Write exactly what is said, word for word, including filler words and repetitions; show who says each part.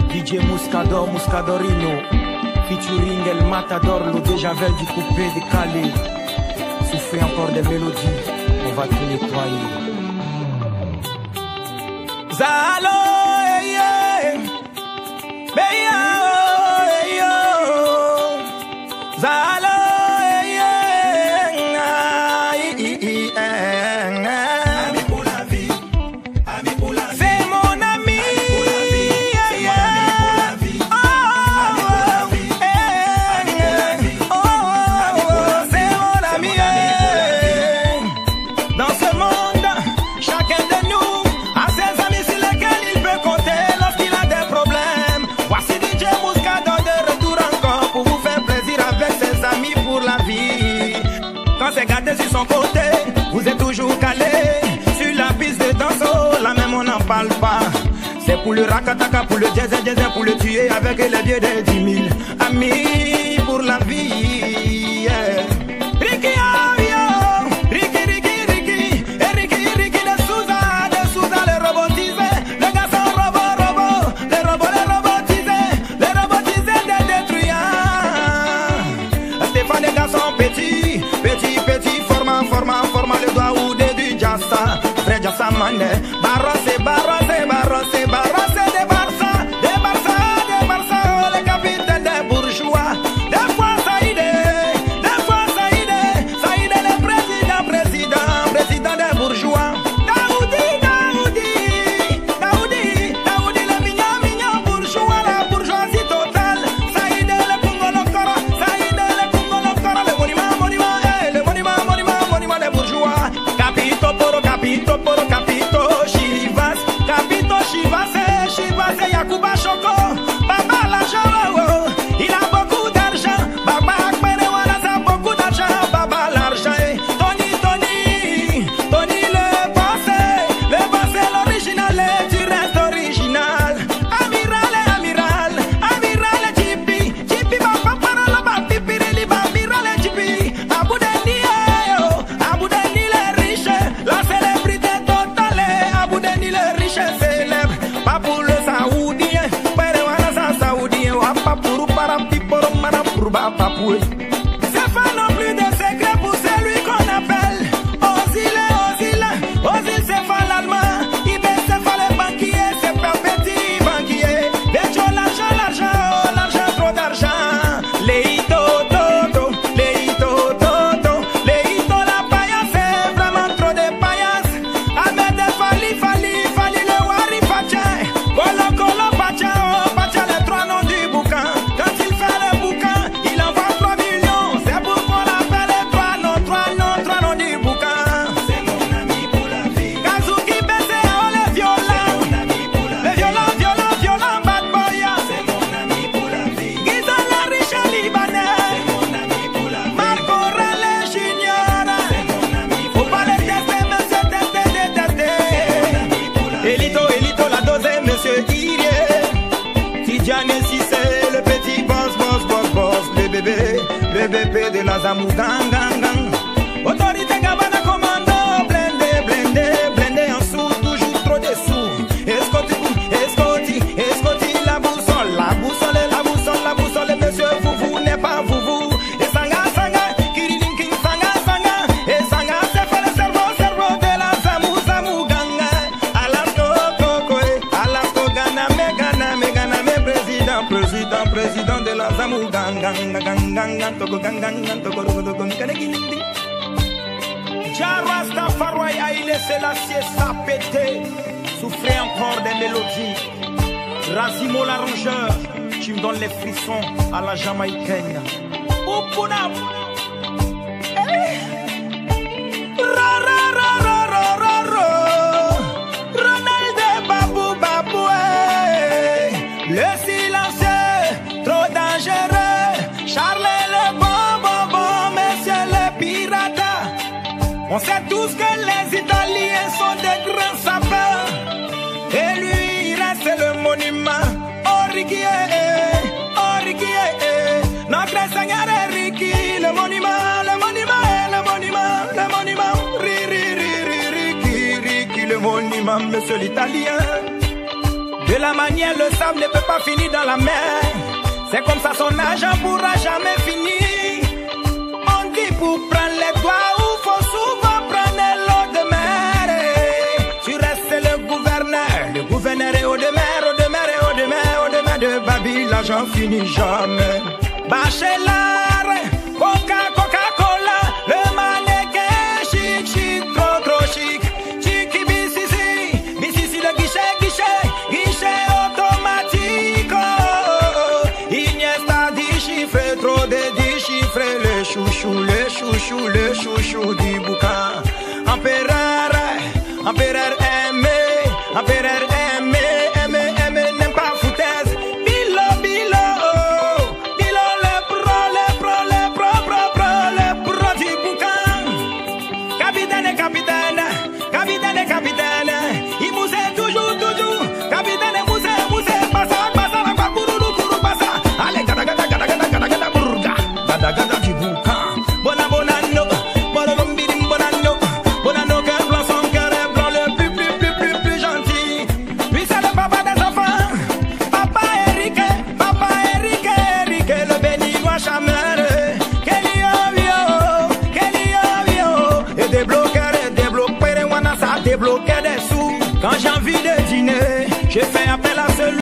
Speaker 1: D J Muscador, Muscadorino, featuring El Matador, le Déjavel du coupé décalé. Soufflez encore des mélodies, on va tout nettoyer. Zalo, hey, hey. Beya, hey, yo. Zalo.
Speaker 2: C'est gâté sur son côté, vous êtes toujours calé sur la piste de danse, oh, la même on n'en parle pas. C'est pour le rakataka, pour le jazz, jazz, pour le tuer avec les vieux de dix mille amis pour la vie. Yeah. Ricky, oh, yo. Ricky, Ricky, Ricky, et Ricky, Ricky, de Souza, de Souza, les robotisés, les garçons robots, robots, les robots, les robotisés, les robotisés, des détruisants. Stéphane, les garçons petits, petits, petits, format, format, format, le doigt ou des du jassa, frère jassa mané, barrosse, barrosse, barrosse, barrosse, des barça, des barça, des barça, oh, les capitaines des bourgeois, des fois ça y est, des fois ça y est, ça y est, le président, président, président des bourgeois. Daoudi, Daoudi, Daoudi, Daoudi, le mignon, mignon bourgeois, la bourgeoisie totale, ça y est, le Congo, le Cora, ça y est, le Congo, le Cora, le monument, monument, eh, le monument, monument, monument des bourgeois. Capito, poro, capito, poro, capito, Chivas, capito, Chivas, eh, Chivas, eh, Yakuba Choco, Baba l'argent, oh, il a beaucoup d'argent, Baba Akperewana, ça a beaucoup d'argent, Baba l'argent, eh, Tony, Tony, Tony le passé, le passé, l'original, eh, tu restes original, amiral, eh, amiral, amiral, eh, Jibi, Jibi, Baba, Parala, Babi, Pirili, Babiral, eh, Jibi, Abu Deni, eh, oh, Abu Deni, les riches, la célébrité totale, eh, Abu Deni, les riches, célèbres, pas pour le saoudien, Perewana, ça saoudien, ou pas pour Parampi, pour Mana, pour Bapapoué. C'est pas non plus de secret pour celui qu'on appelle Ozile, Ozile, Ozile, c'est pas l'allemand, Ibé, c'est pas les banquiers, c'est pas petit banquier. Bécho, l'argent, l'argent, oh, l'argent, trop d'argent. Les hito, toto, les hito, toto, les hito, la paillasse, c'est vraiment trop de paillasse. Ahmed, Fali, Fali, Fali, le Wari, Pacha, Kolo, Kolo, Pacha, oh, Pacha, les trois noms du bouquin. Quand il fait le bouquin, il envoie trois millions. C'est pourquoi on appelle les trois noms, trois noms, trois noms du bouquin. C'est mon ami pour la vie. Kazuki, B C A O, les violents. C'est mon ami pour la vie. Les violents, violents, violents, bad boy. C'est mon ami pour la vie. Giza, la riche libanais. C'est mon ami pour la vie. Marco Rale Junior. C'est mon ami pour la vie. Faut pas les tester, monsieur, tester, détester. C'est mon ami pour la vie. Elito, Elito, la dose, monsieur Irie. Tidjane Sissé, le petit boss, boss, boss, boss, le bébé, le bébé de la Zamou, gang, gang, gang. Autorité Gabana commando, blindé, blindé, blindé en sous, toujours trop de sous. Escoti, escoti, escoti, la boussole, la boussole, la boussole, la boussole, monsieur, vous, vous n'est pas vous, vous. Et sanga, sanga, kiriling, king, sanga, sanga, et sanga, c'est fait le cerveau, cerveau de la Zamou, Zamou, ganga. Alasko, Koko, Alasko, Gana, me, Gana, me, Gana, me, président, président, président de la Zamou, gang, gang, gang, gang, gang, toko, gang, gang, gang, toko, toko, toko, mikaneginindi. Jarasta Faroy a laissé la siesta péter, souffler encore des mélodies. Razimo l'arrangeur, tu me donnes les frissons à la jamaïcaine. Oupouna. Eh. Ra ra ra ra ra ra ra. Ronald Babou Babou. eh. Le silencieux, trop dangereux. Charles le bon bon bon, messieurs les pirates. On sait tous que les Italiens sont des grands sapeurs. Et lui, il reste le monument. Oh, Ricky, eh, oh, Ricky, eh, notre Seigneur est Ricky. Le monument, le monument, le monument, le monument. Ri, ri, ri, ri, Ricky, Ricky, le monument, monsieur l'Italien. De la manière, le sable ne peut pas finir dans la mer. C'est comme ça, son argent pourra jamais finir. On dit pour prendre les doigts, il faut souvent prendre l'eau de mer. Tu restes le gouverneur, le gouverneur est au de mer, au de mer, au de mer, au de mer de Babi, l'argent finit jamais. Bachelard, Coca, Coca-Cola, le mannequin chic, chic, trop, trop chic. Chic, bisisi, bisisi, le guichet, guichet, guichet automatique. Oh, Iniesta déchiffré, trop de déchiffré, les chouchous, les chouchous, les chouchous du boucan. Empereur, empereur aimé, empereur aimé, aimé, aimé, n'aime pas foutaise. Bilo, bilo, bilo, le pro, le pro, le pro, pro, pro, le pro du boucan. Capitaine, capitaine, capitaine, capitaine, il moussait toujours, toujours. Capitaine, moussait, moussait, passa, passa, la quoi, bourou, bourou, passa. Allez, gada, gada, gada, gada, gada, gada, bourga, gada, gada du boucan. Bona, bonano, bonano, bidim, bonano, bonano, cœur blanc, son cœur est blanc, le plus, plus, plus, plus, plus gentil. Lui, c'est le papa des enfants, papa Eric, papa Eric, Eric, le béninois chameur. Kelly Ovio, Kelly Ovio, et débloquer, et débloquer, et wanna ça débloquer des sous. Quand j'ai envie de dîner, je fais